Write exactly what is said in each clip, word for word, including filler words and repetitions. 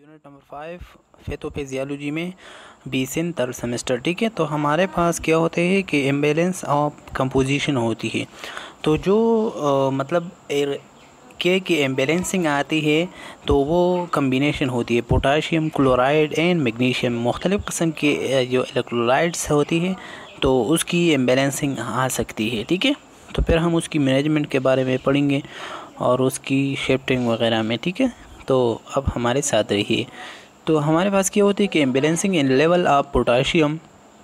Unit number five pathophysiology में बीसिन third semester. ठीक है, तो हमारे पास क्या होते हैं कि इम्बैलेंस ऑफ कंपोजिशन होती है। तो जो आ, मतलब के की इम्बैलेंसिंग आती है तो वो कम्बिनेशन होती है पोटाशियम क्लोराइड एंड मैग्नीशियम, मुख्तलिफ़ किस्म के जो इलेक्ट्रोलाइट्स होती है तो उसकी इम्बैलेंसिंग आ सकती है। ठीक है, तो फिर हम उसकी मैनेजमेंट के बारे में पढ़ेंगे और उसकी शिफ्टिंग वगैरह में। ठीक है, तो अब हमारे साथ रहिए। तो हमारे पास क्या होती है कि imbalancing in level of potassium,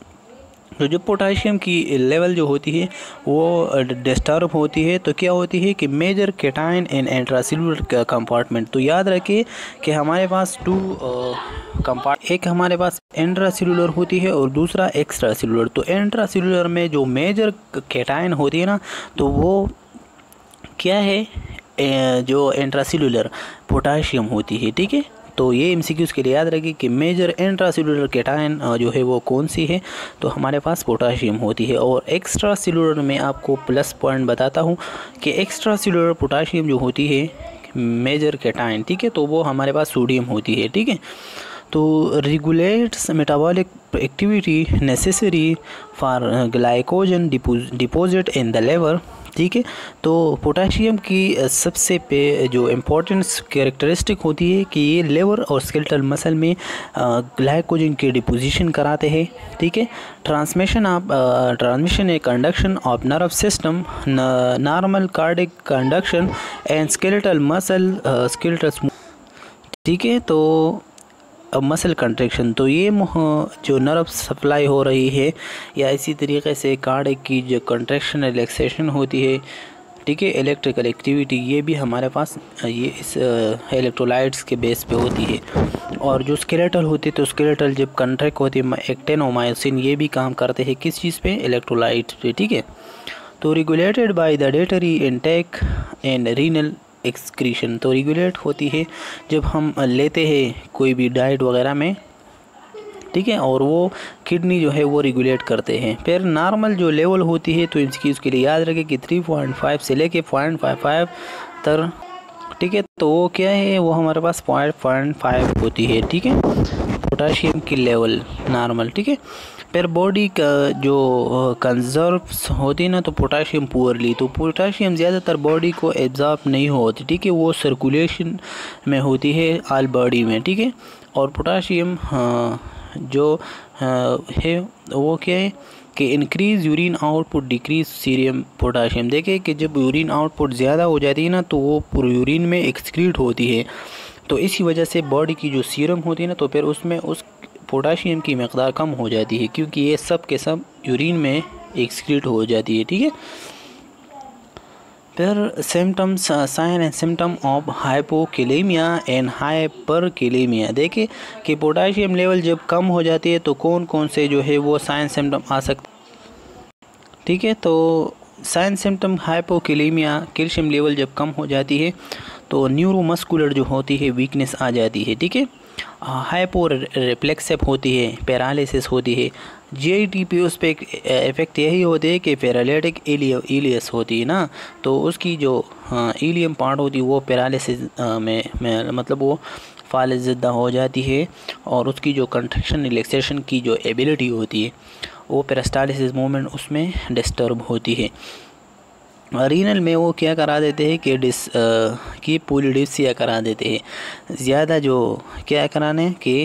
तो जो पोटाशियम की लेवल जो होती है वो डिस्टर्ब होती है तो क्या होती है कि major cation in intracellular compartment. तो याद रखिए कि हमारे पास टू कंपार्ट, एक हमारे पास इंट्रासेल्युलर होती है और दूसरा एक्स्ट्रा सेल्युलर। तो इंट्रासेल्युलर में जो मेजर कैटायन होती है ना तो वो क्या है, जो इंट्रासेल्युलर पोटाशियम होती है। ठीक है, तो ये एमसीक्यूज़ के लिए याद रखिए कि मेजर इंट्रासेल्युलर कैटायन जो है वो कौन सी है, तो हमारे पास पोटाशियम होती है। और एक्स्ट्रा सेल्युलर में आपको प्लस पॉइंट बताता हूँ कि एक्स्ट्रा सेल्युलर पोटाशियम जो होती है मेजर कैटायन, ठीक है, तो वो हमारे पास सोडियम होती है। ठीक है, तो regulates metabolic activity necessary for glycogen deposit in the liver. ठीक है, तो पोटाशियम की सबसे पे जो इम्पोर्टेंस कैरेक्टरिस्टिक होती है कि ये लिवर और स्केलेटल मसल में ग्लाइकोजन के डिपोजिशन कराते हैं। ठीक है, transmission of transmission a conduction of nerve system, normal cardiac conduction and skeletal muscle skeletal. ठीक है, तो अब मसल कंट्रैक्शन, तो ये जो नर्व सप्लाई हो रही है या इसी तरीके से कार्डिक की जो कंट्रैक्शन रिलैक्सेशन होती है, ठीक है, इलेक्ट्रिकल एक्टिविटी, ये भी हमारे पास ये इस इलेक्ट्रोलाइट्स के बेस पे होती है। और जो स्केलेटल होती है तो स्केलेटल जब कंट्रैक्ट होती है एक्टिन और मायोसिन, ये भी काम करते हैं किस चीज़ पे, इलेक्ट्रोलाइट्स पे। ठीक है, तो regulated by the dietary intake and renal excretion, तो रेगुलेट होती है जब हम लेते हैं कोई भी डाइट वगैरह में। ठीक है, और वो किडनी जो है वो रेगुलेट करते हैं। फिर नॉर्मल जो लेवल होती है तो इसकी उसके लिए याद रखें कि थ्री पॉइंट फाइव से लेके पॉइंट फाइव फाइव तक। ठीक है, तो वो क्या है, वो हमारे पास पॉइंट पॉइंट फाइव होती है। ठीक है, पोटाशियम की लेवल नॉर्मल। ठीक है, फिर बॉडी का जो कंजर्व्स होती है ना तो पोटाशियम पुअरली, तो पोटाशियम ज़्यादातर बॉडी को एब्जॉर्ब नहीं होती। ठीक है, वो सर्कुलेशन में होती है ऑल बॉडी में। ठीक है, और पोटाशियम जो है वो क्या है कि increase urine output decrease serum potassium. देखिए कि जब यूरिन आउटपुट ज़्यादा हो जाती है ना तो वो पूरे यूरिन में एक्सक्रीट होती है, तो इसी वजह से बॉडी की जो सीरम होती है ना तो फिर उसमें उस पोटाशियम की मकदार कम हो जाती है क्योंकि ये सब के सब यूरिन में एक्सक्रीट हो जाती है। ठीक है, फिर symptoms, sign and symptom of hypokalaemia and hyperkalaemia. देखिए कि पोटाशियम लेवल जब कम हो जाती है तो कौन कौन से जो है वो साइन सिम्टम आ सकते। ठीक है, तो sign symptom hypokalaemia, calcium level जब कम हो जाती है तो न्यूरोमस्कुलर जो होती है वीकनेस आ जाती है। ठीक है, हाइपो रिफ्लेक्सिव होती है, पैरालिसिस होती है। जीआईटी उस पर इफ़ेक्ट यही होती है कि पैरालिटिक इलियस होती है ना, तो उसकी जो इलियम पार्ट होती है वो पैरालिसिस में, में मतलब वो फाल ज़िद्दा हो जाती है और उसकी जो कंट्रैक्शन रिलैक्सेशन की जो एबिलिटी होती है वो पेरिस्टालिसिस मूवमेंट उसमें डिस्टर्ब होती है। रीनल में वो क्या करा देते हैं कि डिस की पोलिडिप्सिया करा देते हैं, ज़्यादा जो क्या कराने कि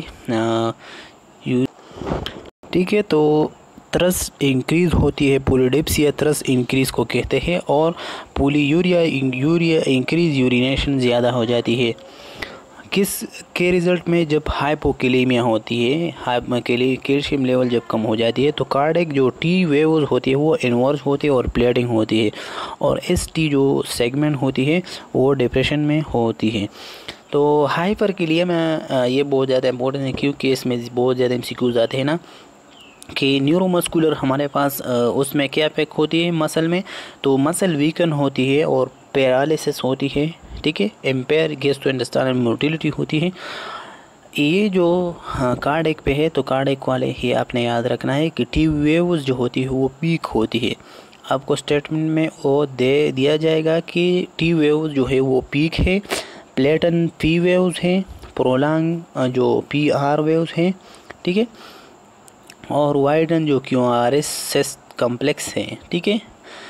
ठीक है, तो थ्रस्ट इंक्रीज़ होती है, पोलिडिप्सिया थ्रस्ट इंक्रीज़ को कहते हैं। और पोलीयूरिया यूरिया इंक्रीज़ यूरिनेशन ज़्यादा हो जाती है किस के रिज़ल्ट में, जब हाइपोकैलेमिया होती है, कैल्शियम लेवल जब कम हो जाती है तो कार्डिक जो टी वेव्स होती है वो इन्वर्स होती है और प्लेटिंग होती है, और एस टी जो सेगमेंट होती है वो डिप्रेशन में होती है। तो हाइपरकैलेमिया ये बहुत ज़्यादा इंपॉर्टेंट है क्योंकि इसमें बहुत ज़्यादा एमसीक्यूज़ आते हैं ना कि न्यूरोमस्कुलर हमारे पास उसमें क्या इफेक्ट होती है मसल में, तो मसल वीकन होती है और पैरालिसिस होती है। ठीक है, एम्पेयर गैस्ट्रोइंटेस्टाइनल मोटिलिटी होती है। ये जो हाँ कार्डिक पे है तो कार्डिक वाले ही आपने याद रखना है कि टी वेव्स जो होती है वो पीक होती है। आपको स्टेटमेंट में वो दे दिया जाएगा कि टी वेव्स जो है वो पीक है, प्लेटन पी वेव्स है, प्रोलॉन्ग जो पी आर वेव्स हैं, ठीक है, और वाइडन जो क्यू आर एस सेस कम्प्लेक्स है, ठीक है,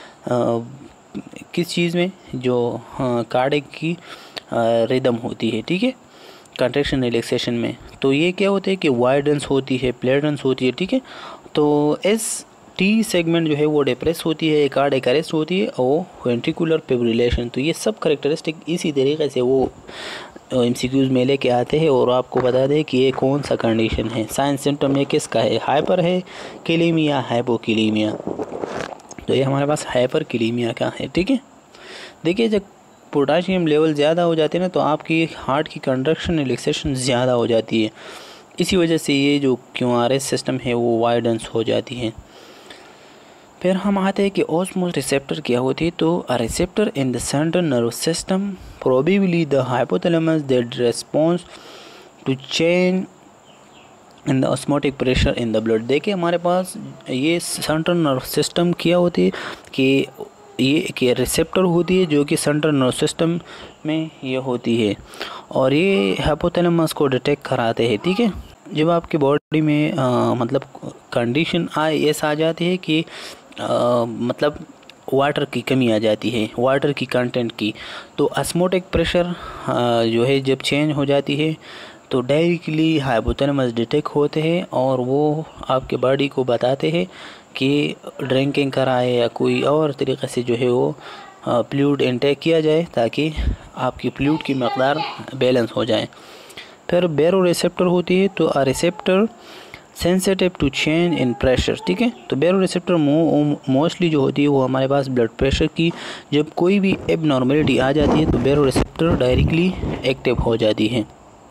किस चीज़ में, जो कार्डिक की रिदम होती है, ठीक है, कंट्रैक्शन रिलैक्सेशन में। तो ये क्या होता है कि वाइडेंस होती है, प्लेडेंस होती है, ठीक है। तो एस टी सेगमेंट जो है वो डिप्रेस होती है, कार्डिक अरेस्ट होती है, और वेंट्रिकुलर फिब्रिलेशन। तो ये सब करेक्टरिस्टिक इसी तरीके से वो एमसीक्यूज में लेके आते हैं और आपको बता दें कि ये कौन सा कंडीशन है, साइन सिम्टम ये किसका है, हाइपर है किलीमिया, हाइपोकिलीमिया। तो ये हमारे पास हाइपर किलीमिया का है, ठीक है। देखिए जब पोटाशियम लेवल ज़्यादा हो जाते हैं ना तो आपकी हार्ट की कंडक्शन रिलैक्सेशन ज़्यादा हो जाती है, इसी वजह से ये जो क्यू आर एस सिस्टम है वो वाइडेंस हो जाती है। फिर हम आते हैं कि ऑस्मोस रिसेप्टर क्या होती है। तो a receptor in the central nervous system, probably the hypothalamus that response to change in the osmotic pressure in the blood. देखिए हमारे पास ये सेंट्रल नर्वस सिस्टम क्या होती है कि ये कि रिसेप्टर होती है जो कि सेंट्रल नर्वस सिस्टम में ये होती है, और ये हाइपोथैलेमस को डिटेक्ट कराते हैं, ठीक है। जब आपकी बॉडी में आ, मतलब कंडीशन आए ऐसा आ जाती है कि आ, मतलब वाटर की कमी आ जाती है, वाटर की कंटेंट की, तो ऑस्मोटिक प्रेशर जो है जब चेंज हो जाती है तो डायरेक्टली हाइपोथैलेमस डिटेक्ट होते हैं और वो आपके बॉडी को बताते हैं कि ड्रिंकिंग कराए या कोई और तरीक़े से जो है वो फ्लूइड इनटेक किया जाए ताकि आपकी फ्लूइड की मकदार बैलेंस हो जाए। फिर बैरो रिसेप्टर होती है। तो a receptor sensitive to change in pressure, ठीक है। तो बैरो रिसेप्टर मोस्टली जो होती है वो हमारे पास ब्लड प्रेशर की जब कोई भी एबनॉर्मेलिटी आ जाती है तो बैरो रिसेप्टर डायरेक्टली एक्टिव हो जाती है।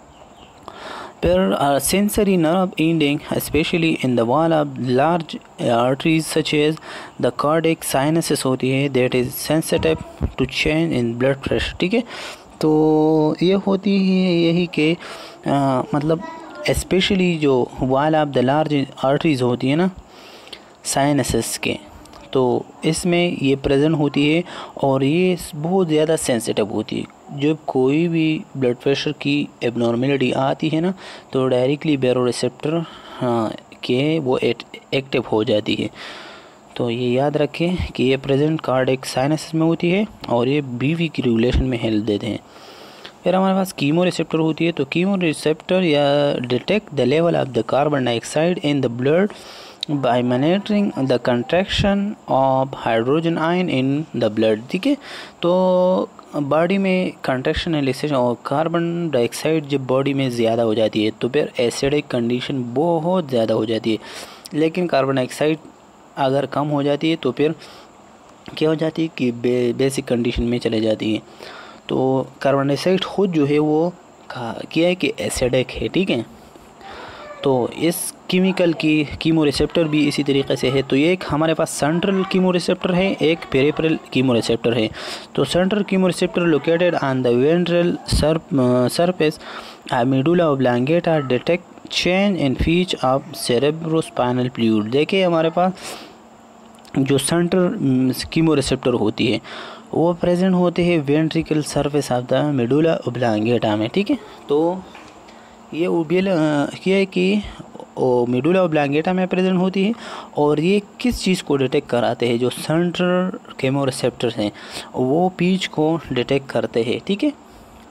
फिर sensory nerve ending specially in the wall of large arteries such as the cardiac sinuses होती है that is sensitive to change in blood pressure, ठीक है। तो ये होती है यही कि मतलब स्पेशली जो wall of the large arteries होती है ना साइनसिस के, तो इसमें ये प्रेजेंट होती है और ये बहुत ज़्यादा सेंसिटिव होती है। जब कोई भी ब्लड प्रेशर की एबनॉर्मेलिटी आती है ना तो डायरेक्टली बैरो रिसेप्टर के वो एक्टिव हो जाती है। तो ये याद रखें कि ये प्रेजेंट कार्डिक साइनसिस में होती है और ये बीवी की रेगुलेशन में हेल्प देते हैं। फिर हमारे पास कीमो रिसेप्टर होती है। तो कीमो रिसेप्टर या detect the level of the carbon dioxide in the blood by monitoring the contraction of hydrogen ion in the blood, ठीक है। तो बॉडी में कंट्रैक्शन रिलैक्सेशन और कार्बन डाइऑक्साइड जब बॉडी में ज़्यादा हो जाती है तो फिर एसिडिक कंडीशन बहुत ज़्यादा हो जाती है, लेकिन कार्बन डाइऑक्साइड अगर कम हो जाती है तो फिर क्या हो जाती है कि बे, बेसिक कंडीशन में चले जाती है। तो कार्बन डाइऑक्साइड खुद जो है वो क्या है कि एसिडिक है, ठीक है। तो इस केमिकल की कीमो रिसेप्टर भी इसी तरीके से है। तो ये एक हमारे पास सेंट्रल कीमो रिसेप्टर है, एक पेरिफेरल कीमो रिसेप्टर है। तो central chemoreceptor located on the ventral surface medulla oblongata detect change in pitch of cerebrospinal fluid. देखिए हमारे पास जो सेंट्रल कीमो रिसेप्टर होती है वो प्रेजेंट होते हैं ventricle surface of the medulla oblongata में, ठीक है। तो ये ओबियल क्या है कि मेडुला ऑब्लांगेटा में प्रेजेंट होती है और ये किस चीज़ को डिटेक्ट कराते हैं, जो सेंट्रल कीमो रिसेप्टर्स हैं वो पीच को डिटेक्ट करते हैं, ठीक है।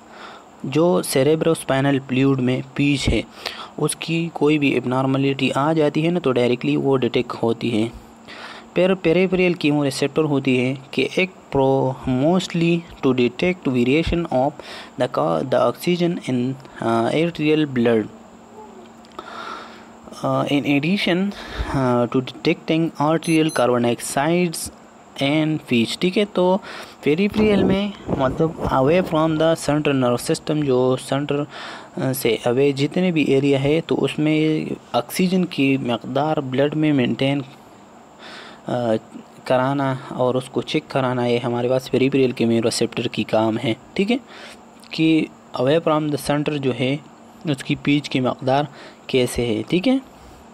जो सेरेब्रोस्पाइनल फ्लूइड में पीच है उसकी कोई भी एबनॉर्मलिटी आ जाती है ना तो डायरेक्टली वो डिटेक्ट होती है। फिर पेरिफेरल कीमो रिसेप्टर होती है कि एक pro mostly to detect variation of the the oxygen in arterial blood in addition to detecting arterial carbon dioxides and फीच, ठीक है। तो पेरिफेरल में मतलब away from the central nervous system, जो सेंटर से अवे जितने भी एरिया है तो उसमें ऑक्सीजन की मकदार ब्लड में मेंटेन कराना और उसको चेक कराना ये हमारे पास पेरिफेरल कीमो रिसेप्टर की काम है, ठीक है। कि अवे फ्रॉम द सेंटर जो है उसकी पीच की मकदार कैसे है, ठीक है।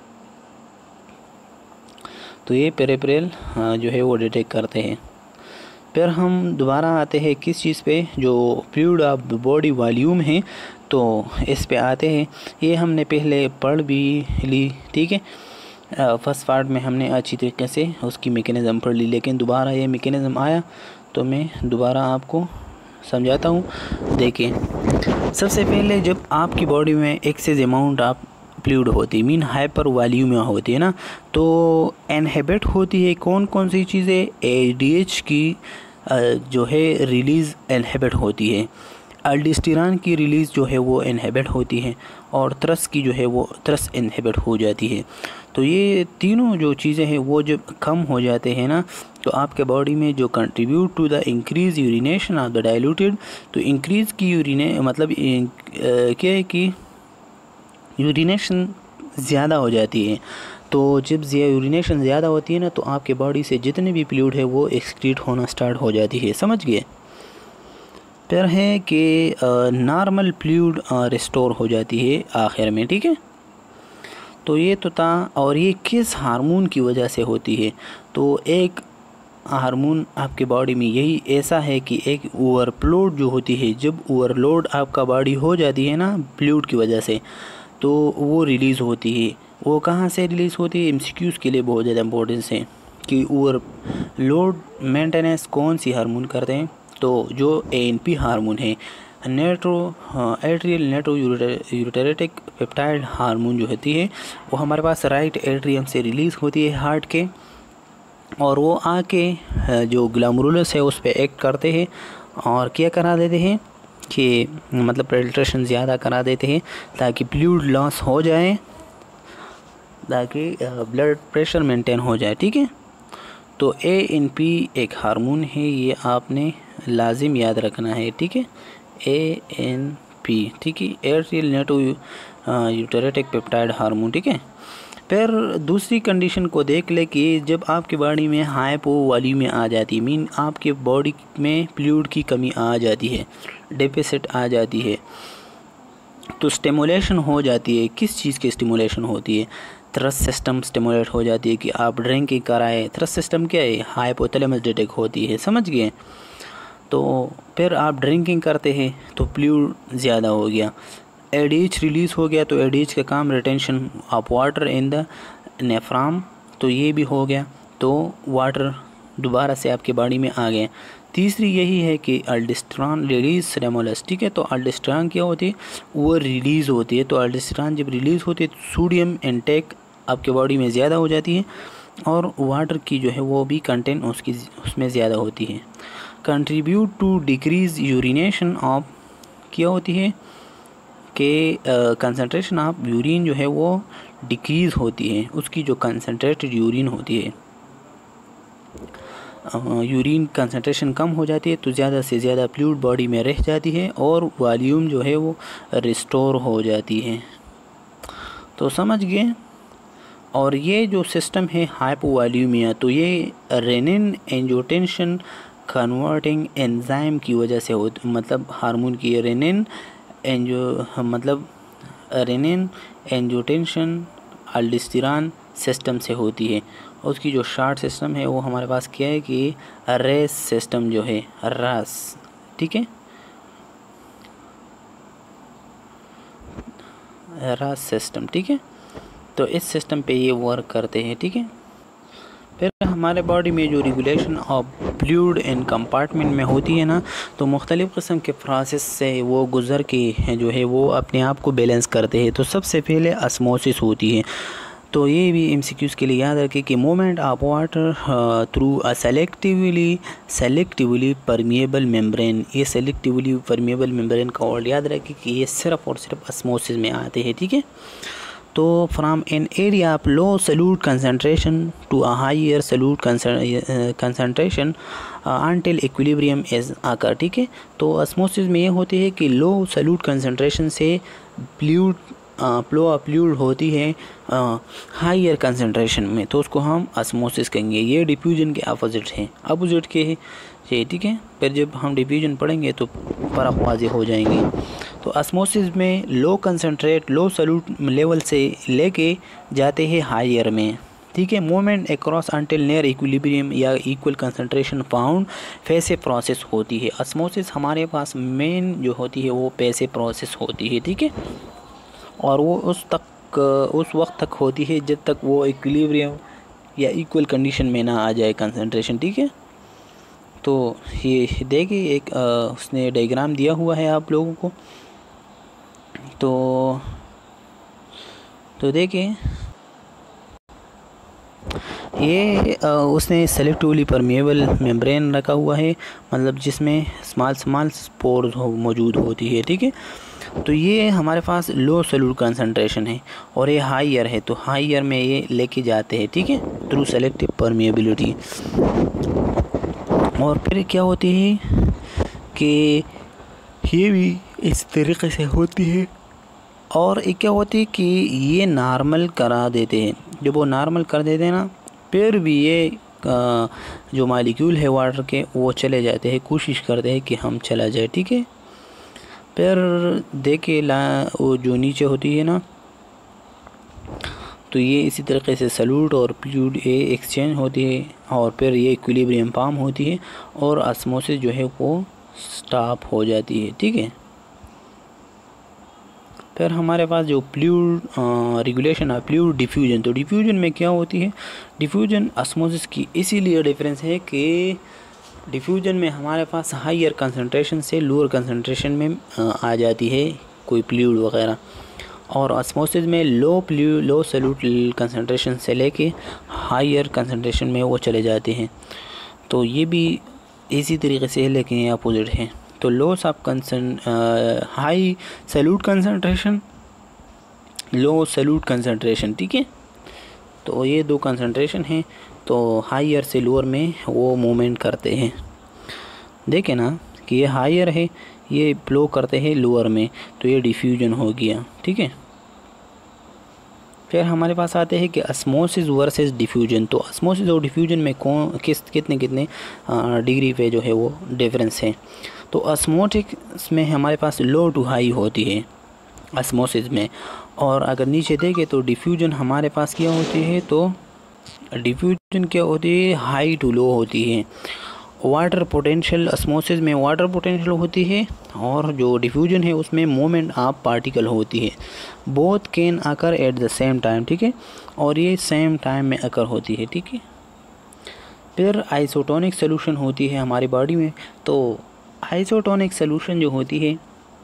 तो ये पेरिफेरल जो है वो डिटेक्ट करते हैं। फिर हम दोबारा आते हैं किस चीज़ पे, जो फ्लूइड ऑफ बॉडी वॉल्यूम है। तो इस पे आते हैं। ये हमने पहले पढ़ भी ली, ठीक है। फर्स्ट पार्ट में हमने अच्छी तरीके से उसकी मैकेनिज़्म पढ़ ली, लेकिन दोबारा ये मैकेनिज़्म आया तो मैं दोबारा आपको समझाता हूँ। देखिए, सबसे पहले जब आपकी बॉडी में एक्सेस अमाउंट ऑफ फ्लूइड होती है, मीन हाइपर वॉल्यूमिया होती है ना, तो इनहिबिट होती है कौन कौन सी चीज़ें? एडीएच की जो है रिलीज़ इनहिबिट होती है, अल्डोस्टेरॉन की रिलीज़ जो है वो इनहिबिट होती है, और थ्रस की जो है वो थ्रस इनहिबिट हो जाती है। तो ये तीनों जो चीज़ें हैं वो जब कम हो जाते हैं ना, तो आपके बॉडी में जो contribute to the increase urination of the diluted, तो इंक्रीज़ की यूरिने मतलब क्या है कि यूरिनेशन ज़्यादा हो जाती है। तो जब यूरिनेशन ज़्यादा होती है ना, तो आपके बॉडी से जितने भी फ्लूइड है वो एक्सक्रीट होना स्टार्ट हो जाती है, समझ गए। फिर है कि नॉर्मल फ्लूइड रिस्टोर हो जाती है आखिर में, ठीक है। तो ये तो था। और ये किस हार्मोन की वजह से होती है? तो एक हार्मोन आपके बॉडी में यही ऐसा है कि एक ओवरलोड जो होती है, जब ओवरलोड आपका बॉडी हो जाती है ना फ्लूइड की वजह से, तो वो रिलीज़ होती है। वो कहाँ से रिलीज़ होती है? एमसीक्यूज़ के लिए बहुत ज़्यादा इम्पोर्टेंस है कि ओवरलोड मेंटेनेंस कौन सी हार्मोन करते हैं? तो जो एएनपी हार्मोन है, नेट्रो atrial natriuretic peptide hormone जो होती है, वो हमारे पास राइट एट्रियम से रिलीज़ होती है हार्ट के, और वो आके जो ग्लैमरुलस है उस पर एक्ट करते हैं और क्या करा देते हैं कि मतलब पेनिट्रेशन ज़्यादा करा देते हैं ताकि फ्लूइड लॉस हो जाए, ताकि ब्लड प्रेशर मेंटेन हो जाए, ठीक है। तो ए एन पी एक हार्मोन है, ये आपने लाजिम याद रखना है, ठीक है। ए एन पी, ठीक है, atrial natriuretic peptide hormone, ठीक है। फिर दूसरी कंडीशन को देख ले कि जब आपकी बॉडी में हाइपोवॉल्यूमिया आ जाती है, मीन आपके बॉडी में फ्लूइड की कमी आ जाती है, डेफिसिट आ जाती है, तो स्टिमुलेशन हो जाती है। किस चीज़ की स्टिमुलेशन होती है? थ्रस सिस्टम स्टिमुलेट हो जाती है कि आप ड्रिंकिंग कराएं। थ्रस सिस्टम क्या है? हाइपोथैलेमस डिटेक्ट होती है, समझ गए। तो फिर आप ड्रिंकिंग करते हैं तो फ्लूइड ज़्यादा हो गया, एडीएच रिलीज़ हो गया, तो एडीएच का काम retention of water in the nephron, तो ये भी हो गया, तो वाटर दोबारा से आपके बॉडी में आ गए। तीसरी यही है कि अल्डोस्टेरॉन रिलीज स्टिमुलस, ठीक है। तो अल्डोस्टेरॉन क्या होती है? वो रिलीज़ होती है। तो अल्डोस्टेरॉन जब रिलीज़ होती है तो सोडियम इनटेक आपके बॉडी में ज़्यादा हो जाती है, और वाटर की जो है वो भी कंटेंट उसकी उसमें ज़्यादा होती है। Contribute to decrease urination of, क्या होती है कि कंसंट्रेशन ऑफ यूरिन जो है वो डिक्रीज़ होती है, उसकी जो कंसंट्रेटेड यूरिन होती है, यूरिन कंसंट्रेशन कम हो जाती है, तो ज़्यादा से ज़्यादा फ्लूइड बॉडी में रह जाती है और वॉल्यूम जो है वो रिस्टोर हो जाती है। तो समझ गए। और ये जो सिस्टम है हाइपोवॉल्यूमिया, तो ये रेनिन एंजियोटेंसिन कन्वर्टिंग एंजाइम की वजह से हो, मतलब हार्मोन की रेनिन एंजियो मतलब रेनिन एंजियोटेंसिन अल्डोस्टेरॉन सिस्टम से होती है। उसकी जो शार्ट सिस्टम है वो हमारे पास क्या है कि रेस सिस्टम जो है, रास, ठीक है, रास सिस्टम, ठीक है। तो इस सिस्टम पे ये वर्क करते हैं, ठीक है। फिर हमारे बॉडी में जो regulation of fluid in compartment में होती है ना, तो मुख्तलिफ़ किस्म के प्रोसेस से वो गुज़र के जो है वो अपने आप को बैलेंस करते हैं। तो सबसे पहले ऑस्मोसिस होती है। तो ये भी एमसीक्यूज़ के लिए याद रखें कि movement of water through a selectively selectively permeable membrane, ये सेलेक्टिवली परमिएबल मेम्ब्रेन का वर्ड याद रखें कि ये सिर्फ और सिर्फ ऑस्मोसिस में आते हैं, ठीक है। तो from an area of low solute concentration to a higher solute concentration until equilibrium is आकर, ठीक है। तो ऑस्मोसिस में ये होती है कि लो सॉल्यूट कंसंट्रेशन से फ्लूइड फ्लो ऑफ फ्लूइड होती है हायर कंसंट्रेशन में, तो उसको हम ऑस्मोसिस कहेंगे। ये डिफ्यूजन के अपोजिट है, अपोजिट के है, ठीक है। फिर जब हम डिफ्यूजन पढ़ेंगे तो फ़र्क वाज़ेह हो जाएंगे। तो ऑस्मोसिस में low concentrate low solute level से लेके जाते हैं हायर में, ठीक है। Movement across until near equilibrium या equal concentration found passive process होती है। ऑस्मोसिस हमारे पास मेन जो होती है वो पैसिव प्रोसेस होती है, ठीक है। और वो उस तक उस वक्त तक होती है जब तक वो इक्विलिब्रियम या इक्वल कंडीशन में ना आ जाए कंसंट्रेशन, ठीक है। तो ये देखिए एक आ, उसने डायग्राम दिया हुआ है आप लोगों को। तो तो देखिए ये आ, उसने सेलेक्टिवली परमेबल मेम्ब्रेन रखा हुआ है, मतलब जिसमें स्मॉल स्मॉल स्पोर्स हो मौजूद होती है, ठीक है। तो ये हमारे पास लो सॉल्यूट कंसंट्रेशन है और ये हाईयर है, तो हाईयर में ये लेके जाते हैं, ठीक है, थ्रू सेलेक्टिव परमेबिलिटी। और फिर क्या होती है कि ये भी इस तरीके से होती है। और एक क्या होती है कि ये नॉर्मल करा देते हैं, जब वो नॉर्मल कर देते हैं ना, फिर भी ये जो मॉलिक्यूल है वाटर के वो चले जाते हैं, कोशिश करते हैं कि हम चला जाए, ठीक है। फिर देखे ला वो जो नीचे होती है ना, तो ये इसी तरीके से सॉल्यूट और फ्लूइड ये एक्सचेंज होती है और फिर ये इक्विलिब्रियम फॉर्म होती है और ऑस्मोसिस जो है वो स्टॉप हो जाती है, ठीक है। फिर हमारे पास जो फ्लूइड रेगुलेशन है फ्लूइड डिफ्यूजन, तो डिफ्यूजन में क्या होती है, डिफ्यूजन ऑस्मोसिस की इसीलिए डिफरेंस है कि डिफ्यूजन में हमारे पास हाईयर कंसंट्रेशन से लोअर कंसंट्रेशन में आ जाती है कोई फ्लूइड वगैरह, और ऑस्मोसिस में low fluid low solute concentration से लेके हाईयर कंसंट्रेशन में वो चले जाते हैं। तो ये भी इसी तरीके से है लेकिन ये अपोजिट है। तो लॉस ऑफ कंसन high solute concentration, low solute concentration, ठीक है। तो ये दो कंसंट्रेशन हैं, तो हाईयर से लोअर में वो मूवमेंट करते हैं। देखें ना कि ये हाईयर है, ये फ्लो करते हैं लोअर में, तो ये डिफ्यूजन हो गया, ठीक है। फिर हमारे पास आते हैं कि ऑस्मोसिस वर्सेस डिफ्यूजन। तो ऑस्मोसिस और डिफ्यूजन में कौन किस कितने कितने डिग्री पे जो है वो डिफरेंस है। तो ऑस्मोटिक्स में हमारे पास लो टू हाई होती है ऑस्मोसिस में, और अगर नीचे देखें तो डिफ्यूजन हमारे पास क्या होती है, तो डिफ्यूजन क्या होती है, हाई टू लो होती है। वाटर पोटेंशियल ऑस्मोसिस में वाटर पोटेंशियल होती है और जो डिफ्यूजन है उसमें मूवमेंट ऑफ पार्टिकल होती है। Both can occur at the same time, ठीक है, और ये सेम टाइम में अकर होती है, ठीक है। फिर आइसोटोनिक सोल्यूशन होती है हमारी बॉडी में। तो आइसोटोनिक सोल्यूशन जो होती है,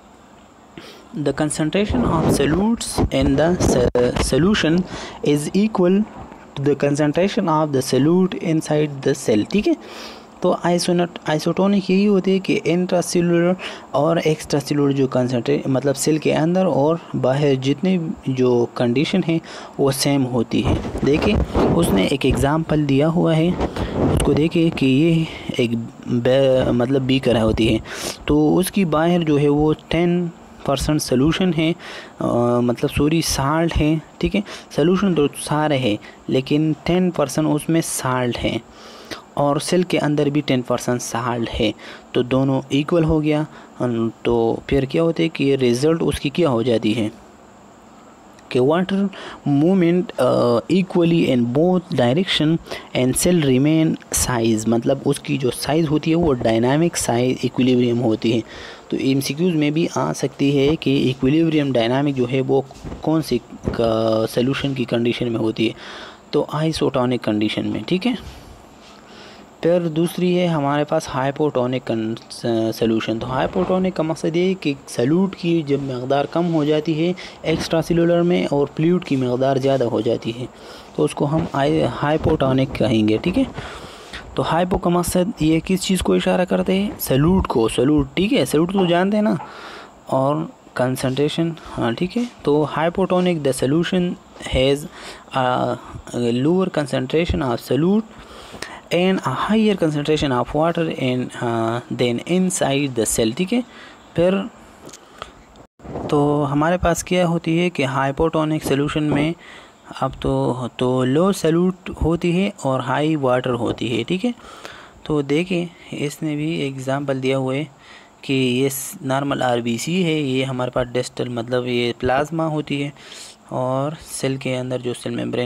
the concentration of solutes in the solution is equal to the concentration of the solute inside the cell, ठीक है। तो आइसोनट आइसोटोनिक यही होती है कि इंट्रासेलुलर और एक्स्ट्रासेलुलर जो कंसंट्रेट मतलब सेल के अंदर और बाहर जितने जो कंडीशन है वो सेम होती है। देखिए उसने एक एग्ज़ाम्पल दिया हुआ है, उसको देखिए कि ये एक मतलब बीकर होती है, तो उसकी बाहर जो है वो टेन परसेंट सोल्यूशन है, आ, मतलब सॉरी साल्ट है, ठीक है। सोल्यूशन तो सारे है लेकिन टेन परसेंट उसमें साल्ट है, और सेल के अंदर भी टेन परसेंट साल्ट है, तो दोनों इक्वल हो गया। तो फिर क्या होता है कि रिज़ल्ट उसकी क्या हो जाती है कि water movement equally in both direction and cell remain size, मतलब उसकी जो साइज़ होती है वो डायनामिक साइज इक्विलिब्रियम होती है। तो एमसीक्यूज़ में भी आ सकती है कि इक्विलिब्रियम डायनामिक जो है वो कौन सी सोल्यूशन की कंडीशन में होती है, तो आइसोटोनिक कंडीशन में, ठीक है। फिर दूसरी है हमारे पास हाइपोटोनिक सोल्यूशन। तो हाइपोटोनिक का मकसद ये है कि सॉल्यूट की जब मकदार कम हो जाती है एक्स्ट्रा सेलुलर में और फ्लूइड की मकदार ज़्यादा हो जाती है, तो उसको हम हाइपोटोनिक कहेंगे, ठीक है। तो हाइपो का मकसद ये किस चीज़ को इशारा करते हैं, सॉल्यूट को, सॉल्यूट, ठीक है, सॉल्यूट तो जानते हैं ना, और कंसंट्रेशन, हाँ ठीक है। तो hypotonic the solution has lower concentration of solute and a higher concentration of water in uh, than inside the cell, ठीक है। फिर तो हमारे पास क्या होती है कि हाइपोटोनिक सोल्यूशन में अब तो तो लो सॉल्यूट होती है और हाई वाटर होती है, ठीक है। तो देखिए इसने भी एग्जांपल दिया हुआ है कि ये नॉर्मल आरबीसी है, ये हमारे पास डिस्टल मतलब ये प्लाज्मा होती है और सेल के अंदर जो सेल मेम्ब्रेन,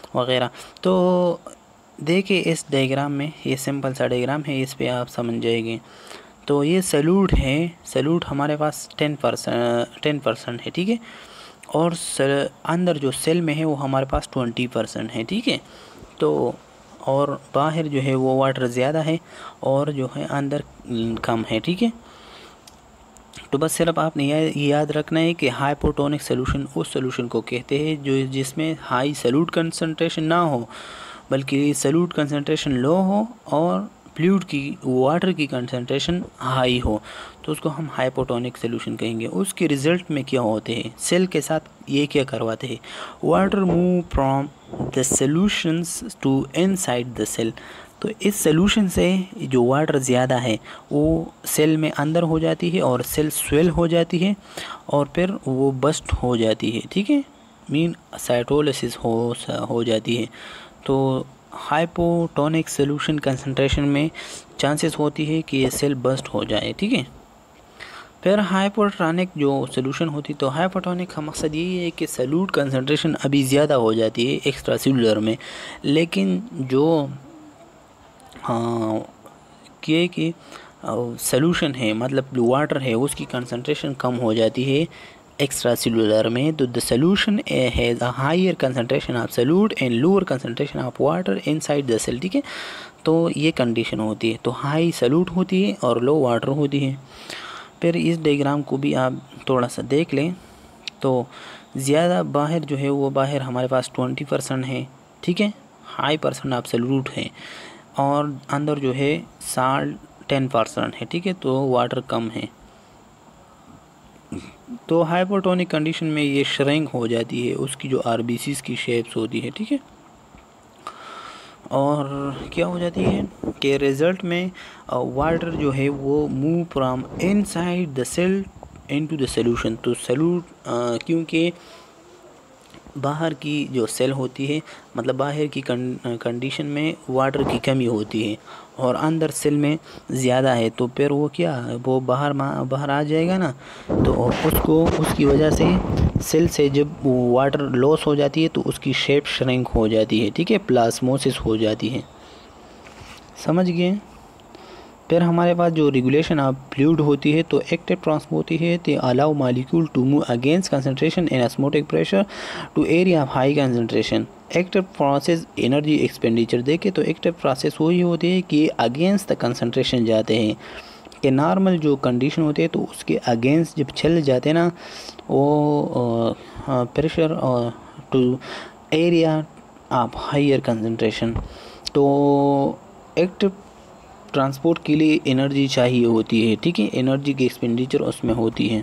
वगैरह। तो देखिए इस डायग्राम में, ये सिंपल सा डायग्राम है, इस पे आप समझ जाएंगे। तो ये सैल्यूट है, सैल्यूट हमारे पास टेन परसेंट टेन परसेंट है, ठीक है। और अंदर जो सेल में है वो हमारे पास ट्वेंटी परसेंट है, ठीक है। तो और बाहर जो है वो वाटर ज़्यादा है और जो है अंदर कम है, ठीक है। तो बस सिर्फ आपने ये याद रखना है कि हाइपोटोनिक सॉल्यूशन उस सॉल्यूशन को कहते हैं जो जिसमें हाई सॉल्यूट कंसंट्रेशन ना हो, बल्कि सॉल्यूट कंसंट्रेशन लो हो और फ्लूइड की, वाटर की कंसंट्रेशन हाई हो, तो उसको हम हाइपोटोनिक सॉल्यूशन कहेंगे। उसके रिज़ल्ट में क्या होते हैं, सेल के साथ ये क्या करवाते हैं, water move from the solutions to inside the cell. तो इस सॉल्यूशन से जो वाटर ज़्यादा है वो सेल में अंदर हो जाती है और सेल स्वेल हो जाती है और फिर वो बस्ट हो जाती है, ठीक है, मीन साइटोलिसिस हो हो जाती है। तो हाइपोटोनिक सॉल्यूशन कंसंट्रेशन में चांसेस होती है कि ये सेल बस्ट हो जाए, ठीक है। फिर हाइपोटोनिक जो सॉल्यूशन होती, तो हाइपोटोनिक का मकसद यही है कि सॉल्यूट कंसंट्रेशन अभी ज़्यादा हो जाती है एक्स्ट्रा सेलुलर में, लेकिन जो हाँ कि कि सॉल्यूशन है, मतलब वाटर है, उसकी कंसंट्रेशन कम हो जाती है एक्स्ट्रा सेलुलर में। तो the solution has a higher concentration of solute and lower concentration of water inside the cell, ठीक है। तो ये कंडीशन होती है, तो हाई सॉल्यूट होती है और लो वाटर होती है। फिर इस डायग्राम को भी आप थोड़ा सा देख लें, तो ज़्यादा बाहर जो है वो बाहर हमारे पास ट्वेंटी परसेंट है, ठीक है, हाई परसेंट ऑफ सॉल्यूट है, और अंदर जो है साल्ट टेन परसेंट है, ठीक है, तो वाटर कम है। तो हाइपोटोनिक कंडीशन में ये श्रिंक हो जाती है, उसकी जो आरबीसीज की शेप्स होती है, ठीक है। और क्या हो जाती है कि रिज़ल्ट में वाटर जो है वो move from inside the cell into the solution. तो सॉल्यूट क्योंकि बाहर की जो सेल होती है, मतलब बाहर की कंडीशन में वाटर की कमी होती है और अंदर सेल में ज़्यादा है, तो फिर वो क्या वो बाहर बाहर आ जाएगा ना, तो उसको उसकी वजह से सेल से जब वाटर लॉस हो जाती है तो उसकी शेप श्रिंक हो जाती है, ठीक है, प्लास्मोसिस हो जाती है, समझ गए। फिर हमारे पास जो रेगुलेशन ऑफ फ्लूइड होती है, तो एक्टिव ट्रांसपोर्ट होती है, तो allow molecule to move against concentration in osmotic pressure to area of high concentration. Active process energy expenditure देखे तो एक्टिव प्रोसेस वही होती है कि अगेंस्ट द कंसंट्रेशन जाते हैं, कि नॉर्मल जो कंडीशन होती है तो उसके अगेंस्ट जब चल जाते हैं ना वो प्रेशर और to area of higher concentration. तो एक्टिव ट्रांसपोर्ट के लिए एनर्जी चाहिए होती है, ठीक है, एनर्जी की एक्सपेंडिचर उसमें होती है।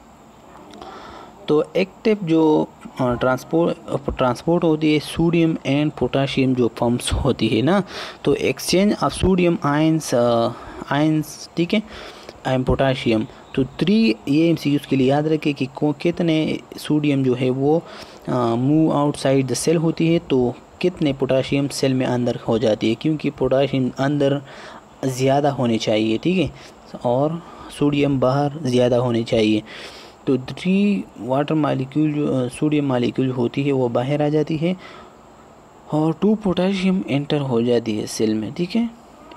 तो एक्टिव जो ट्रांसपोर्ट ट्रांसपोर्ट होती है सोडियम एंड पोटाशियम जो पम्प्स होती है ना, तो exchange of sodium ions ions ठीक है, एंड पोटाशियम। तो थ्री ये एम सी के लिए याद रखें कि कितने सोडियम जो है वो मूव आउटसाइड द सेल होती है, तो कितने पोटाशियम सेल में अंदर हो जाती है, क्योंकि पोटाशियम अंदर ज़्यादा होने चाहिए, ठीक है, और सोडियम बाहर ज़्यादा होने चाहिए। तो थ्री वाटर मालिक्यूल जो सोडियम मालिक्यूल होती है वो बाहर आ जाती है और टू पोटाशियम एंटर हो जाती है सेल में, ठीक है।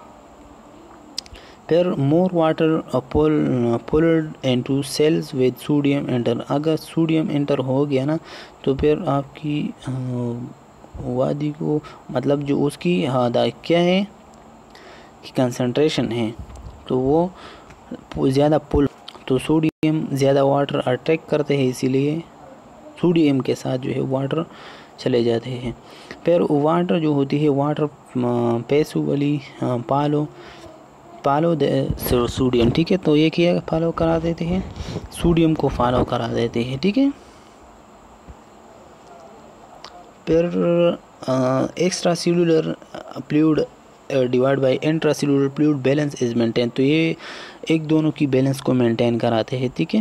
फिर more water pull pulled into cells with sodium enter. अगर सोडियम एंटर हो गया ना तो फिर आपकी वादी को मतलब जो उसकी हादा क्या है कि कंसंट्रेशन है तो वो ज़्यादा पुल, तो सोडियम ज़्यादा वाटर अट्रैक्ट करते हैं, इसीलिए सोडियम के साथ जो है वाटर चले जाते हैं। फिर वाटर जो होती है वाटर पैसू वाली पालो पालो सोडियम, ठीक है, तो ये क्या फॉलो करा देते हैं, सोडियम को फॉलो करा देते हैं, ठीक है। फिर extracellular fluid divide by intracellular fluid balance is maintain. तो ये एक दोनों की बैलेंस को मेंटेन कराते हैं, ठीक है।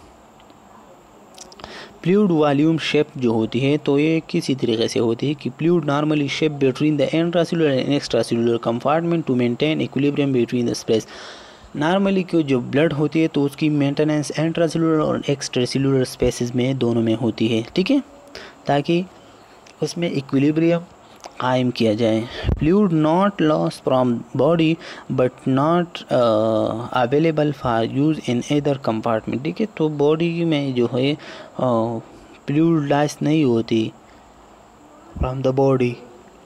फ्लूइड वॉल्यूम शेप जो होती है तो ये किसी तरीके से होती है कि fluid normally shape between the intracellular and extracellular compartment to maintain equilibrium between the space. Normally क्यों जो ब्लड होती है तो उसकी मेंटेनेंस इंट्रासेलुलर और एक्स्ट्रासेलुलर स्पेसेस में दोनों में होती है, ठीक है, ताकि उसमें इक्विलिब्रियम कायम किया जाए। Fluid not loss from body but not available for use in other compartment. ठीक है, तो बॉडी में जो है फ्लूइड लॉस नहीं होती फ्रॉम द बॉडी,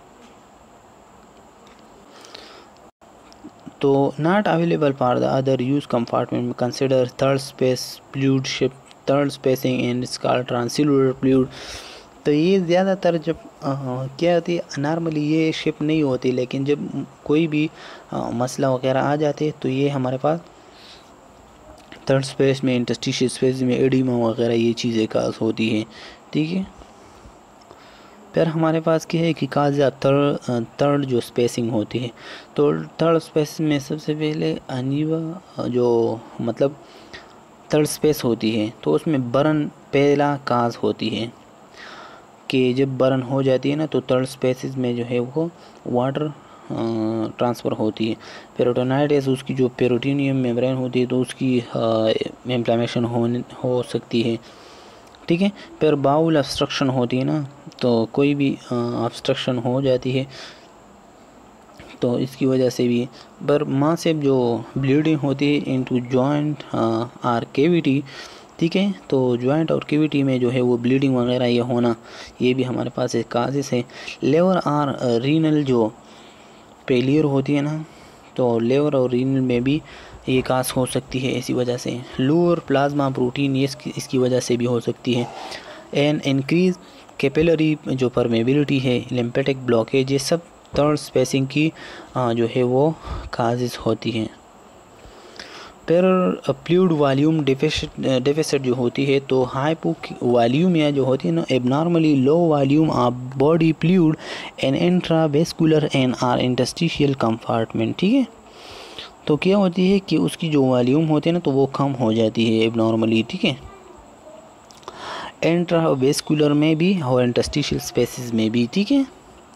तो not available for the other use compartment में consider third space fluid ship third spacing and स्कॉल ट्रांससेलुलर फ्लूइड। तो ये ज़्यादातर जब आ, क्या होती है, नॉर्मली ये शिप नहीं होती, लेकिन जब कोई भी आ, मसला वगैरह आ जाते हैं तो ये हमारे पास थर्ड स्पेस में, इंटरस्टिशियल स्पेस में एडिमा वगैरह ये चीज़ें काज होती हैं। ठीक है, फिर हमारे पास क्या है कि काज़ा थर्ड थर्ड जो स्पेसिंग होती है, तो थर्ड स्पेस में सबसे पहले अनीवा जो मतलब थर्ड स्पेस होती है, तो उसमें बर्न पहला काज होती है कि जब बर्न हो जाती है ना, तो थर्ड स्पेसिस में जो है वो वाटर ट्रांसफ़र होती है। पेरोटोनाइटिस उसकी जो पेरोटिनियम मेम्ब्रेन होती है तो उसकी इन्फ्लेमेशन हो हो सकती है। ठीक है, फिर बाउल ऑब्स्ट्रक्शन होती है ना, तो कोई भी ऑब्स्ट्रक्शन हो जाती है तो इसकी वजह से भी। पर माँ से जो ब्लीडिंग होती है इनटू जॉइंट आर केविटी। ठीक है, तो जॉइंट और केविटी में जो है वो ब्लीडिंग वगैरह ये होना, ये भी हमारे पास एक काजिस है। लेवर और रीनल जो फेलियर होती है ना, तो लेवर और रीनल में भी ये कास हो सकती है इसी वजह से। लोअर प्लाज्मा प्रोटीन ये इसकी, इसकी वजह से भी हो सकती है। एंड इंक्रीज कैपिलरी जो परमेबिलिटी है, लिम्फेटिक ब्लॉकेज, ये सब थर्ड स्पेसिंग की जो है वो काजिस होती हैं। फिर फ्लूइड वॉल्यूम डेफिसिट डेफिसिट जो होती है, तो हाइपो वॉल्यूमिया जो होती है ना, abnormally low volume of body fluid and intravascular and or interstitial compartment. ठीक है, तो क्या होती है कि उसकी जो वॉल्यूम होती है ना, तो वो कम हो जाती है एबनॉर्मली। ठीक है, इंट्रावेस्कुलर में भी और इंटरस्टिशियल स्पेसिस में भी। ठीक है,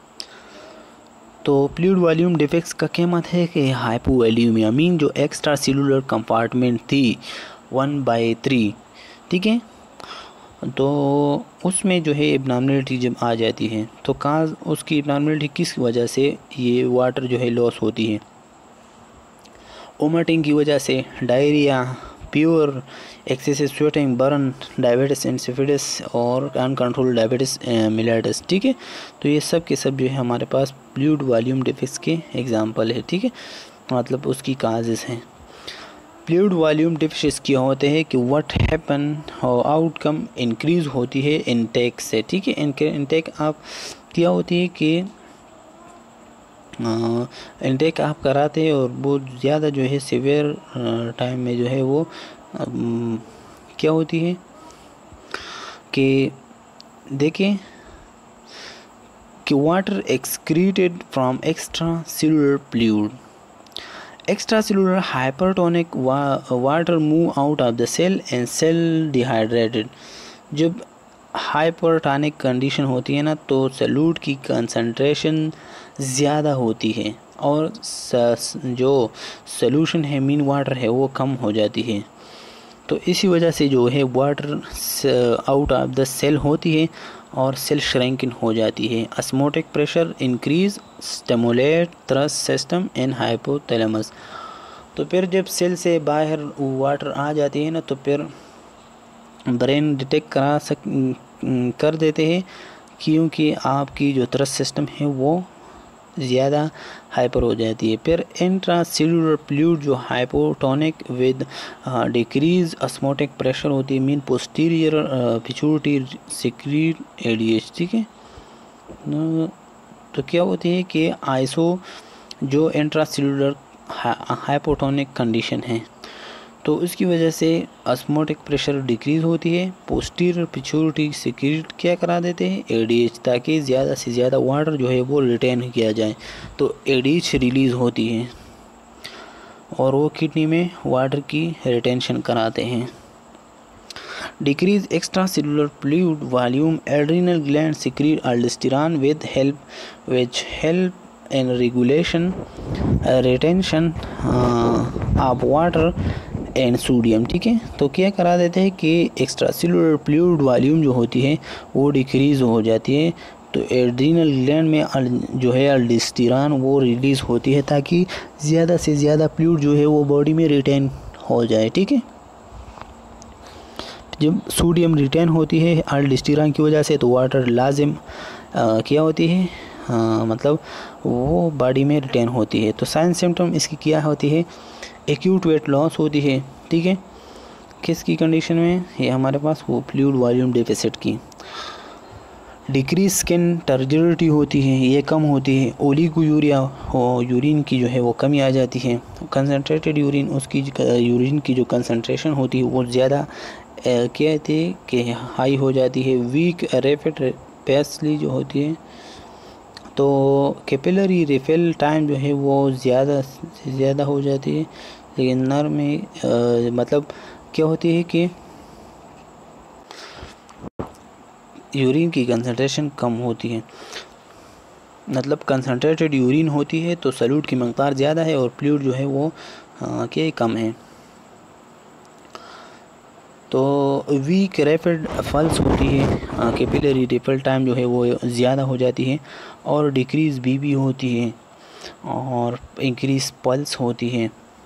तो फ्लूइड वॉल्यूम डिफेक्ट्स का क्या मत है कि हाइपोवॉल्यूमिया मीन जो एक्स्ट्रा सेलुलर कंपार्टमेंट थी वन बाई थ्री। ठीक है, तो उसमें जो है एबनॉर्मलिटी जब आ जाती है, तो काज उसकी एबनॉर्मलिटी किस वजह से ये वाटर जो है लॉस होती है, वोमिटिंग की वजह से, diarrhoea, pure excessive sweating, burn, diabetes insipidus और अनकंट्रोल डायबिटीज मिलेटस। ठीक है, तो ये सब के सब जो है हमारे पास फ्लूइड वॉल्यूम डिफेक्ट्स के एग्जांपल है। ठीक है, मतलब उसकी काजेस हैं। फ्लूइड वॉल्यूम डिफिशिएंसी क्या होते हैं कि व्हाट हैपन और आउटकम इंक्रीज होती है इनटेक से। ठीक है, इनटेक आप क्या होती है कि इनटेक आप कराते हैं और बहुत ज़्यादा जो है सीवियर टाइम में जो है वो आ, क्या होती है कि देखिए कि water excreted from extracellular fluid, extracellular hypertonic water move out of the cell and cell dehydrated. जब हाइपरटोनिक कंडीशन होती है ना, तो सॉल्यूट की कंसंट्रेशन ज़्यादा होती है और जो सॉल्यूशन है मीन वाटर है वो कम हो जाती है। तो इसी वजह से जो है water out of the cell होती है और सेल श्रिंकिंग हो जाती है। Osmotic pressure increase stimulate thirst system in hypothalamus. तो फिर जब सेल से बाहर वाटर आ जाती है ना, तो फिर ब्रेन डिटेक्ट करा सक कर देते हैं क्योंकि आपकी जो थ्रस्ट सिस्टम है वो ज़्यादा हाइपर हो जाती है। फिर इंट्रासेलुलर फ्लूइड जो hypotonic with decrease osmotic pressure होती है mean posterior pituitary secrete ADH. ठीक है, तो क्या होती है कि आइसो जो इंट्रासेलुलर हाइपोटोनिक कंडीशन है, तो उसकी वजह से ऑस्मोटिक प्रेशर डिक्रीज़ होती है। पोस्टीरियर पिट्यूटरी सीक्रेट क्या करा देते हैं, एडीएच, ताकि ज़्यादा से ज़्यादा वाटर जो है वो रिटेन किया जाए। तो एडीएच रिलीज़ होती है और वो किडनी में वाटर की रिटेंशन कराते हैं। Decrease extracellular fluid volume, adrenal gland secrete aldosterone with help which help in regulation retention of water and sodium. ठीक है, तो क्या करा देते हैं कि एक्स्ट्रा सेलुलर फ्लूइड वॉल्यूम जो होती है वो डिक्रीज़ हो जाती है तो एड्रीनल ग्लैंड में अल, जो है अल्डोस्टेरॉन वो रिलीज़ होती है ताकि ज़्यादा से ज़्यादा फ्लूइड जो है वो बॉडी में रिटेन हो जाए। ठीक है, जब सोडियम रिटेन होती है अल्डोस्टेरॉन की वजह से तो वाटर लाजिम क्या होती है, आ, मतलब वो बॉडी में रिटेन होती है। तो साइन सिम्टम इसकी क्या होती है, एक्यूट वेट लॉस होती है। ठीक है, किसकी कंडीशन में, ये हमारे पास वो फ्लूइड वॉल्यूम डेफिसिट की। डिक्रीज स्किन टर्जिडिटी होती है, ये कम होती है। ओलिगोयूरिया हो, यूरिन की जो है वो कमी आ जाती है। कंसनट्रेटेड यूरिन, उसकी यूरिन की जो कंसनट्रेशन होती है वो ज़्यादा क्या थी कि हाई हो जाती है। वीक रैपिड पेसली जो होती है, तो कैपिलरी रिफिल टाइम जो है वो ज़्यादा से ज़्यादा हो जाती है। लेकिन नर में आ, मतलब क्या होती है कि यूरिन की कंसंट्रेशन कम होती है, मतलब कंसंट्रेटेड यूरिन होती है तो सॉल्यूट की मकदार ज़्यादा है और फ्लूइड जो है वो क्या कम है। तो वीक रैपिड पल्स होती है, कैपिलरी रिफिल टाइम जो है वो ज़्यादा हो जाती है और डिक्रीज बीपी होती है और इंक्रीज पल्स होती है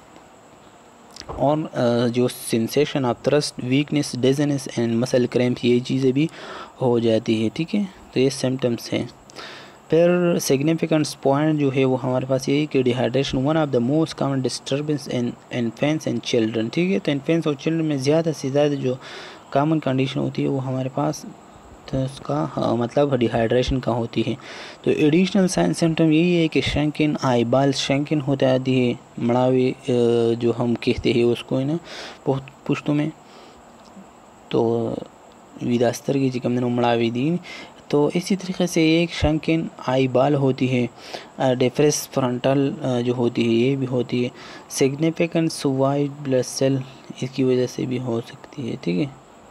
और जो sensation of thirst, weakness, dizziness and muscle cramp ये चीज़ें भी हो जाती है। ठीक है, तो ये सिम्टम्स हैं। फिर सिग्निफिकेंट पॉइंट जो है वो हमारे पास यही कि dehydration one of the most common disturbance in infants and children. ठीक है, तो इन्फेंट्स और चिल्ड्रन में ज़्यादा से ज़्यादा जो कॉमन कंडीशन होती है वो हमारे पास तो उसका हाँ, मतलब डिहाइड्रेशन का होती है। तो एडिशनल साइन सिम्टम यही है कि शंकिन आई बाल शंकिन होता आती है, मड़ावे जो हम कहते हैं उसको है ना बहुत पुश्तों में, तो विदास्तर की जिकम ने मड़ावे दी। तो इसी तरीके से एक शंकिन आई बाल होती है। डिफ्रेस फ्रंटल जो होती है ये भी होती है। सिग्निफिकेंट वाइट ब्लड सेल इसकी वजह से भी हो सकती है। ठीक है,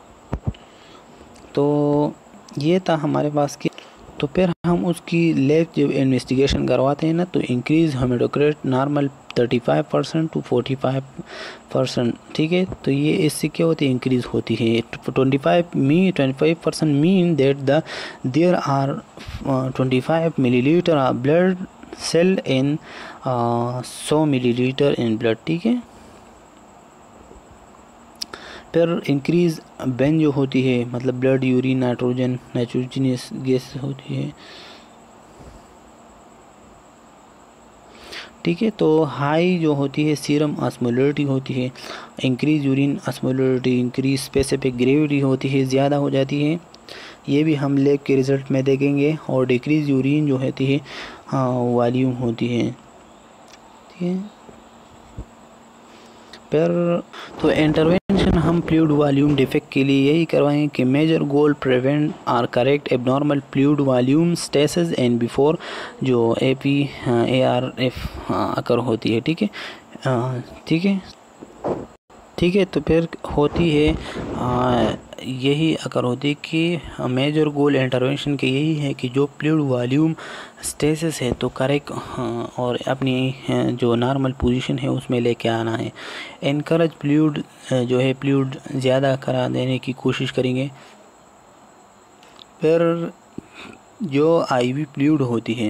तो ये था हमारे पास की। तो फिर हम उसकी लैब जब इन्वेस्टिगेशन करवाते हैं ना तो increase haematocrit normal thirty five percent to forty five percent. ठीक है, तो ये इससे क्या होती है, इंक्रीज होती है। ट्वेंटी फाइव मी twenty five percent mean that the there are twenty five millilitre of blood cell in सौ मिलीलीटर इन ब्लड। ठीक है, फिर इंक्रीज बेन जो होती है मतलब blood urine nitrogen nitrogenous gas होती है। ठीक है, तो हाई जो होती है सीरम ऑस्मोलरिटी होती है। Increase urine osmolarity, increase specific gravity होती है, ज़्यादा हो जाती है। ये भी हम लैब के रिज़ल्ट में देखेंगे। और डिक्रीज यूरिन जो होती है हाँ वॉल्यूम होती है। ठीक है, फिर तो इंटरवेंशन हम फ्लूइड वॉल्यूम डिफेक्ट के लिए यही करवाएं कि मेजर गोल प्रिवेंट और correct abnormal fluid volume stasis and before जो A P A R F occur होती है। ठीक है, ठीक है ठीक है तो फिर होती है आ, यही अकर होती है कि मेजर गोल इंटरवेंशन के यही है कि जो फ्लूइड वॉल्यूम स्टेसिस है तो करेक्ट और अपनी जो नॉर्मल पोजीशन है उसमें लेके आना है। इनकरेज फ्लूइड जो है फ्लूइड ज़्यादा करा देने की कोशिश करेंगे। फिर जो आईवी फ्लूइड होती है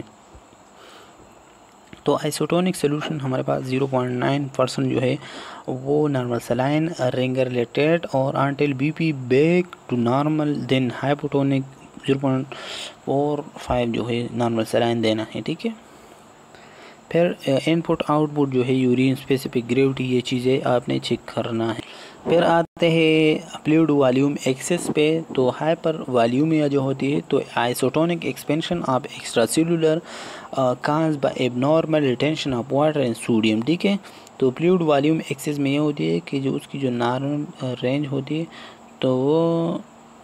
तो आइसोटोनिक सोल्यूशन हमारे पास ज़ीरो पॉइंट नाइन परसेंट जो है वो नॉर्मल सलाइन रिंग रिलेटेड और until BP back to normal then hypotonic zero point four five जो है नॉर्मल सलाइन देना है। ठीक है, फिर इनपुट आउटपुट जो है यूरिन स्पेसिफिक ग्रेविटी ये चीज़ें आपने चेक करना है। फिर आते हैं फ्लूइड वॉल्यूम एक्सेस पे। तो हाइपर वॉल्यूमिया जो होती है तो isotonic expansion of extracellular cause by abnormal retention of water and sodium. ठीक है, तो फ्लूइड वॉल्यूम एक्सेस में ये होती है कि जो उसकी जो नॉर्मल रेंज होती है तो वो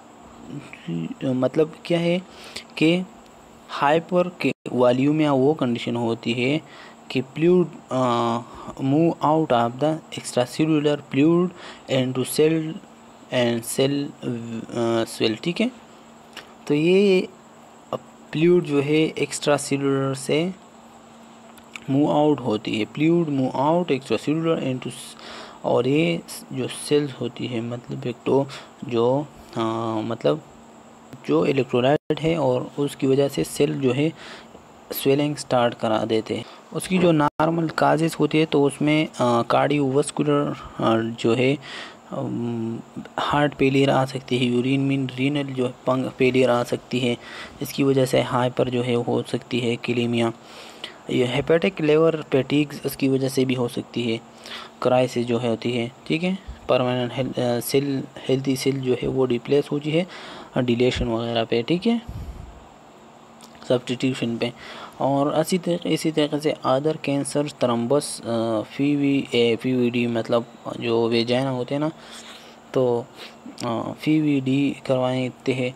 मतलब क्या है कि हाइपर के वॉल्यूमिया वो कंडीशन होती है कि fluid move out of the extracellular fluid and to cell and cell cell. ठीक है, तो ये फ्लूइड जो है एक्स्ट्रासेलुलर से मूव आउट होती है। Fluid move out extracellular and to, और ये जो सेल्स होती है मतलब एक तो जो आ, मतलब जो इलेक्ट्रोलाइट है और उसकी वजह से सेल जो है स्वेलिंग स्टार्ट करा देते हैं। उसकी जो नॉर्मल काजेज़ होती है तो उसमें कार्डियोवास्कुलर जो है हार्ट फेलियर आ सकती है, यूरिन मीन रीनल जो पंग फेलियर आ सकती है, इसकी वजह से हाइपर जो है हो सकती है किलीमिया। ये हेपेटिक लिवर पेटिक्स इसकी वजह से भी हो सकती है, क्राइसिस जो है होती है, ठीक है। परमानेंट सेल हेल्थी सेल जो है वो डिप्लेस होती है डिलेशन वगैरह पे, ठीक है, सब्स्टिट्यूशन पे। और इसी तरीके इसी तरीके से अदर कैंसर थ्रोम्बस फी वी ए फी वी डी मतलब जो वेजाइना होते हैं ना, तो फी वी डी करवाते हैं।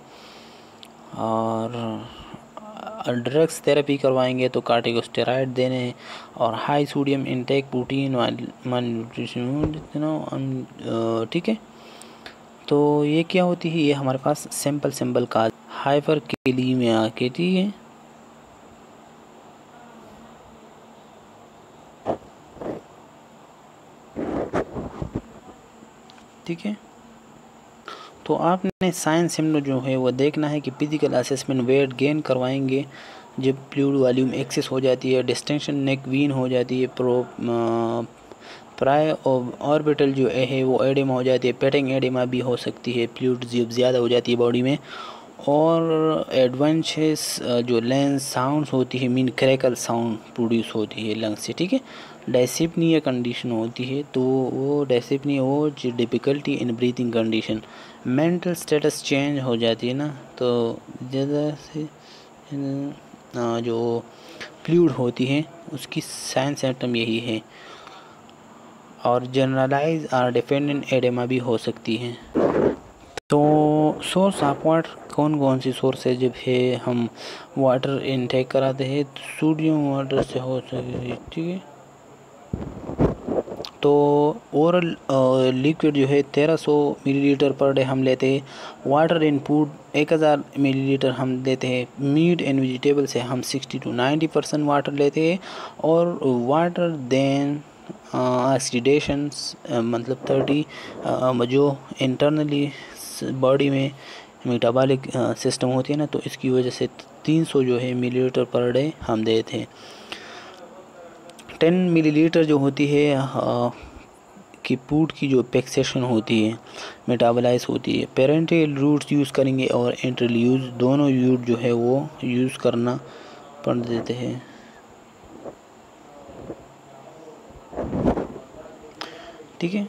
और ड्रग्स थेरेपी करवाएंगे तो कार्टिकोस्टेरॉइड देने, और high sodium intake protein nutrition, ठीक है। तो ये क्या होती है, ये हमारे पास सिंपल सिंपल का हाइपर कैलीमिया के, ठीक है। ठीक है, तो आपने साइंस सिम्नो जो है वो देखना है कि फिजिकल असेसमेंट वेट गेन करवाएंगे जब फ्लूइड वॉल्यूम एक्सेस हो जाती है, डिस्टेंशन नेक वीन हो जाती है, प्रो प्राय ऑर्बिटल जो है वो एडिमा हो जाती है, पेटिंग एडिमा भी हो सकती है, फ्लूइड जब ज़्यादा हो जाती है बॉडी में। और एडवांसेस जो लेंस साउंड्स होती है मीन क्रैकल साउंड प्रोड्यूस होती है लंग्स से, ठीक है। डायसिप्निया कंडीशन होती है तो वो डायसिप्निया वो difficulty in breathing condition, mental status change हो जाती है ना, तो ज़्यादा से जो फ्लूइड होती है उसकी साइन सिम्टम यही है। और जनरलाइज और डिपेंडेंट एडेमा भी हो सकती है। तो सोर्स ऑफ वाटर कौन कौन सी सोर्स है जब है हम वाटर इनटेक कराते हैं, तो सोडियम वाटर से हो सकती है, ठीक है। तो ओरल लिक्विड जो है तेरह सौ मिलीलीटर पर डे हम लेते हैं, वाटर इन फूड एक हज़ार मिलीलीटर हम देते हैं, मीट एंड वेजिटेबल से हम sixty to ninety percent water लेते हैं, और वाटर देन ऑक्सीडेशंस मतलब थर्टी जो इंटरनली बॉडी में मेटाबॉलिक सिस्टम होती है ना, तो इसकी वजह से तीन सौ जो है मिलीलीटर पर डे हम देते हैं। टेन मिलीलीटर जो होती है आ, कि फूड की जो पैक्सेशन होती है मेटाबोलाइज होती है, पेरेंटल रूट्स यूज़ करेंगे और इंटरल यूज़ दोनों यूज जो है वो यूज़ करना पड़ देते हैं, ठीक है।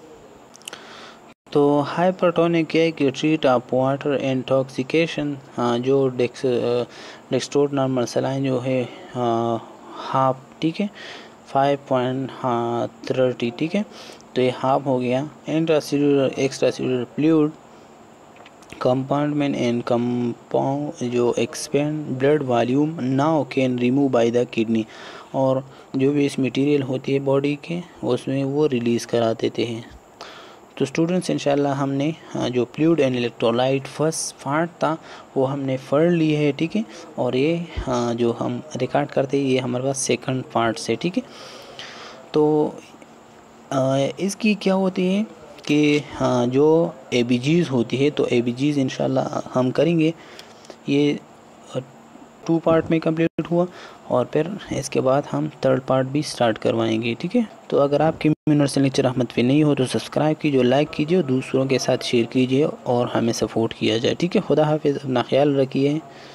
तो हाइपरटोनिक क्या है कि ट्रीट ऑफ वाटर इंटॉक्सिकेशन, हाँ जो डेक्स डेक्सट्रोज नॉर्मल सलाइन जो है हाफ, ठीक है, फाइव पॉइंट हाँ थर्टी, ठीक है। तो ये हाफ हो गया। Intracellular extracellular fluid compartment and compound जो expand blood volume now can remove by the kidney, और जो भी इस मटेरियल होती है बॉडी के उसमें वो रिलीज़ करा देते हैं। तो स्टूडेंट्स इंशाल्लाह हमने जो fluid and electrolyte first part था वो हमने पढ़ ली है, ठीक है। और ये जो हम रिकॉर्ड करते हैं ये हमारे पास सेकंड पार्ट से, ठीक है। तो इसकी क्या होती है कि जो एबीजीज होती है तो एबीजीज इंशाल्लाह हम करेंगे, ये टू पार्ट में कंप्लीट हुआ, और फिर इसके बाद हम थर्ड पार्ट भी स्टार्ट करवाएंगे, ठीक है। तो अगर आपकी यूनिवर्सल लेक्चर अहमद पे नहीं हो तो सब्सक्राइब कीजिए, लाइक कीजिए, दूसरों के साथ शेयर कीजिए और हमें सपोर्ट किया जाए, ठीक है। खुदा हाफिज़, अपना ख्याल रखिए।